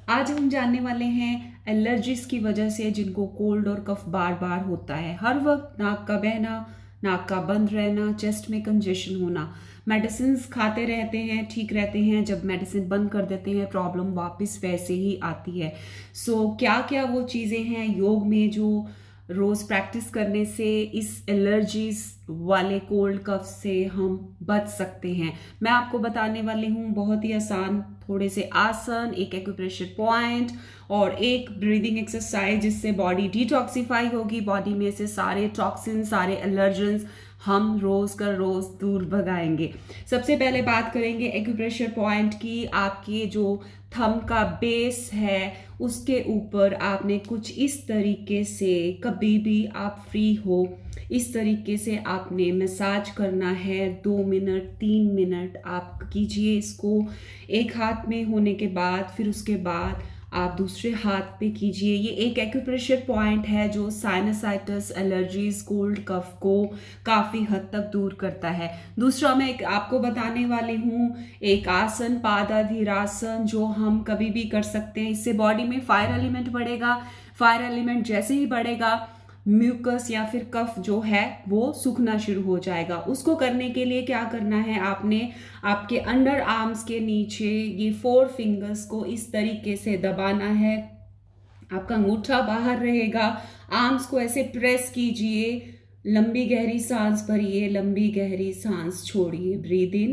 आज हम जानने वाले हैं एलर्जीज की वजह से जिनको कोल्ड और कफ बार बार होता है। हर वक्त नाक का बहना, नाक का बंद रहना, चेस्ट में कंजेशन होना। मेडिसिन खाते रहते हैं, ठीक रहते हैं, जब मेडिसिन बंद कर देते हैं प्रॉब्लम वापस वैसे ही आती है। क्या क्या वो चीज़ें हैं योग में जो रोज प्रैक्टिस करने से इस एलर्जीज वाले कोल्ड कफ से हम बच सकते हैं। मैं आपको बताने वाली हूँ बहुत ही आसान थोड़े से आसन, एक एक्यूप्रेशर पॉइंट और एक ब्रीदिंग एक्सरसाइज जिससे बॉडी डिटॉक्सिफाई होगी। बॉडी में से सारे टॉक्सिन, सारे एलर्जेंस हम रोज का रोज दूर भगाएंगे। सबसे पहले बात करेंगे एक्यूप्रेशर पॉइंट की। आपके जो थंब का बेस है उसके ऊपर आपने कुछ इस तरीके से, कभी भी आप फ्री हो इस तरीके से आपने मसाज करना है। 2 मिनट 3 मिनट आप कीजिए इसको। एक हाथ में होने के बाद फिर उसके बाद आप दूसरे हाथ पे कीजिए। ये एक एक्यूप्रेशर पॉइंट है जो साइनसाइटिस, एलर्जीज, कोल्ड कफ को काफ़ी हद तक दूर करता है। दूसरा मैं आपको बताने वाली हूँ एक आसन, पादाधीरासन, जो हम कभी भी कर सकते हैं। इससे बॉडी में फायर एलिमेंट बढ़ेगा। फायर एलिमेंट जैसे ही बढ़ेगा म्यूकस या फिर कफ जो है वो सूखना शुरू हो जाएगा। उसको करने के लिए क्या करना है, आपने आपके अंडर आर्म्स के नीचे ये 4 फिंगर्स को इस तरीके से दबाना है। आपका अंगूठा बाहर रहेगा। आर्म्स को ऐसे प्रेस कीजिए। लंबी गहरी सांस भरिए, लंबी गहरी सांस छोड़िए। Breathe in,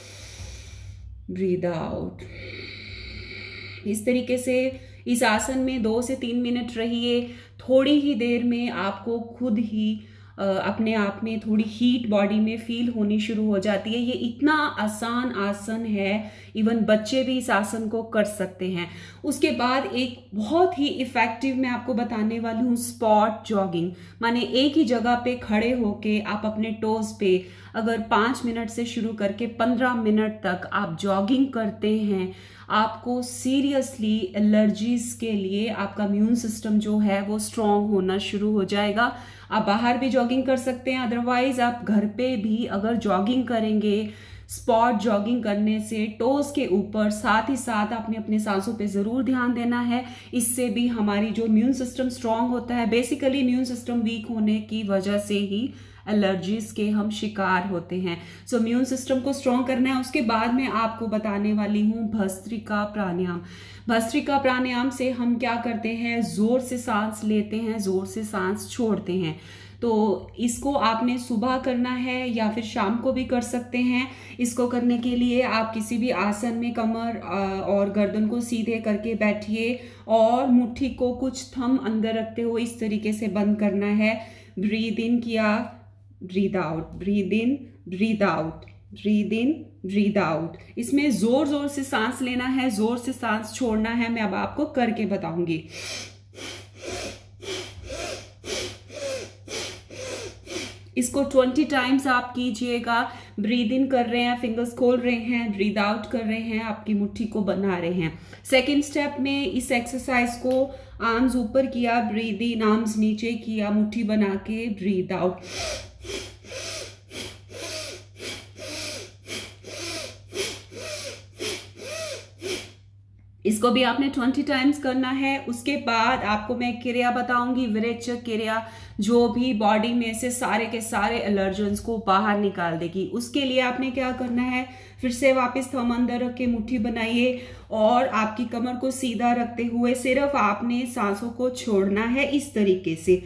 breathe out. इस तरीके से इस आसन में 2 से 3 मिनट रहिए। थोड़ी ही देर में आपको खुद ही अपने आप में थोड़ी हीट बॉडी में फील होनी शुरू हो जाती है। ये इतना आसान आसन है, इवन बच्चे भी इस आसन को कर सकते हैं। उसके बाद एक बहुत ही इफेक्टिव मैं आपको बताने वाली हूँ स्पॉट जॉगिंग। माने एक ही जगह पे खड़े होके आप अपने टोज पे अगर 5 मिनट से शुरू करके 15 मिनट तक आप जॉगिंग करते हैं, आपको सीरियसली एलर्जीज के लिए आपका इम्यून सिस्टम जो है वो स्ट्रांग होना शुरू हो जाएगा। आप बाहर भी जॉगिंग कर सकते हैं, अदरवाइज आप घर पे भी अगर जॉगिंग करेंगे, स्पॉट जॉगिंग करने से टोज के ऊपर, साथ ही साथ आपने अपने सांसों पे जरूर ध्यान देना है। इससे भी हमारी जो इम्यून सिस्टम स्ट्रांग होता है, बेसिकली इम्यून सिस्टम वीक होने की वजह से ही एलर्जीज के हम शिकार होते हैं। इम्यून सिस्टम को स्ट्रांग करना है। उसके बाद मैं आपको बताने वाली हूँ भस्त्रिका प्राणायाम। भस्त्रिका प्राणायाम से हम क्या करते हैं, जोर से सांस लेते हैं, जोर से सांस छोड़ते हैं। तो इसको आपने सुबह करना है या फिर शाम को भी कर सकते हैं। इसको करने के लिए आप किसी भी आसन में कमर और गर्दन को सीधे करके बैठिए और मुट्ठी को कुछ थंब अंदर रखते हुए इस तरीके से बंद करना है। ब्रीद इन किया, breathe out, breathe in, breathe out, breathe in, breathe out. इसमें जोर जोर से सांस लेना है, जोर से सांस छोड़ना है। मैं अब आपको करके बताऊंगी। इसको 20 टाइम्स आप कीजिएगा। ब्रीद इन कर रहे हैं, फिंगर्स खोल रहे हैं, ब्रीद आउट कर रहे हैं, आपकी मुट्ठी को बना रहे हैं। सेकेंड स्टेप में इस एक्सरसाइज को आर्म्स ऊपर किया, ब्रीद इन, आर्म्स नीचे किया, मुट्ठी बना के ब्रीद आउट। इसको भी आपने 20 टाइम्स करना है। उसके बाद आपको मैं क्रिया बताऊंगी, विरेचक क्रिया, जो भी बॉडी में से सारे के सारे एलर्जेंस को बाहर निकाल देगी। उसके लिए आपने क्या करना है, फिर से वापस थंब अंदर रख के मुट्ठी बनाइए और आपकी कमर को सीधा रखते हुए सिर्फ आपने सांसों को छोड़ना है इस तरीके से।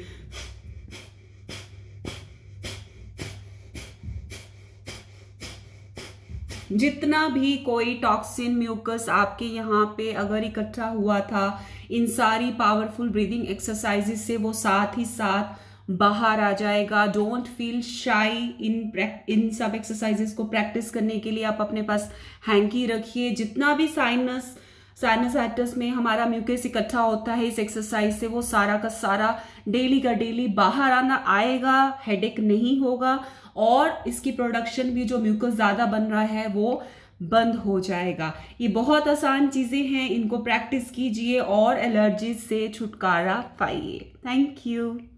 जितना भी कोई टॉक्सिन, म्यूकस आपके यहाँ पे अगर इकट्ठा हुआ था, इन सारी पावरफुल ब्रीदिंग एक्सरसाइजेस से वो साथ ही साथ बाहर आ जाएगा। डोंट फील शाई इन सब एक्सरसाइजेस को प्रैक्टिस करने के लिए आप अपने पास हैंकी रखिए। जितना भी साइनसाइटिस में हमारा म्यूकस इकट्ठा होता है इस एक्सरसाइज से वो सारा का सारा डेली का डेली बाहर आना आएगा, हेडेक नहीं होगा और इसकी प्रोडक्शन भी जो म्यूकस ज्यादा बन रहा है वो बंद हो जाएगा। ये बहुत आसान चीजें हैं, इनको प्रैक्टिस कीजिए और एलर्जी से छुटकारा पाइए। Thank you.